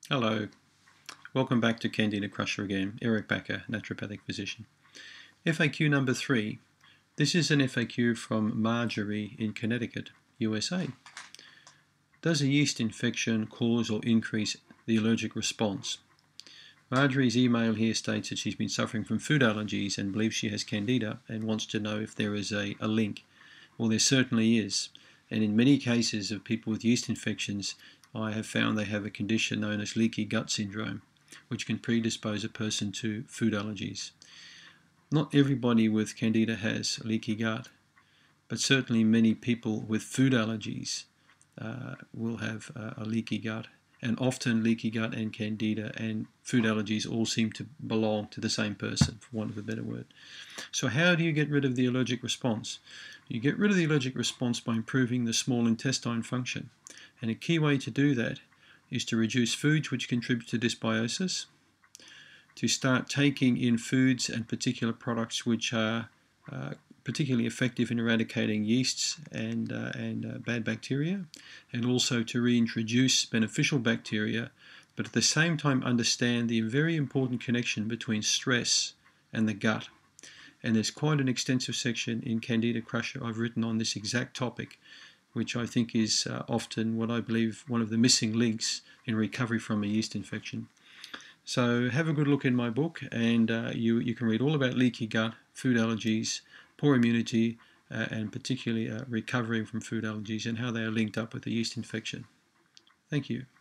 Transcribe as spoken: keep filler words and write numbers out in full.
Hello, welcome back to Candida Crusher again. Eric Bakker, naturopathic physician. F A Q number three. This is an F A Q from Marjorie in Connecticut, U S A. Does a yeast infection cause or increase the allergic response? Marjorie's email here states that she's been suffering from food allergies and believes she has Candida and wants to know if there is a, a link. Well, there certainly is. And in many cases of people with yeast infections, I have found they have a condition known as leaky gut syndrome, which can predispose a person to food allergies. Not everybody with Candida has leaky gut, but certainly many people with food allergies uh, will have uh, a leaky gut. And often leaky gut and Candida and food allergies all seem to belong to the same person, for want of a better word. So how do you get rid of the allergic response? You get rid of the allergic response by improving the small intestine function. And a key way to do that is to reduce foods which contribute to dysbiosis, to start taking in foods and particular products which are uh, particularly effective in eradicating yeasts and, uh, and uh, bad bacteria, and also to reintroduce beneficial bacteria, but at the same time understand the very important connection between stress and the gut. And there's quite an extensive section in Candida Crusher I've written on this exact topic, which I think is uh, often what I believe one of the missing links in recovery from a yeast infection. So have a good look in my book, and uh, you, you can read all about leaky gut, food allergies, poor immunity, uh, and particularly uh, recovering from food allergies and how they are linked up with the yeast infection. Thank you.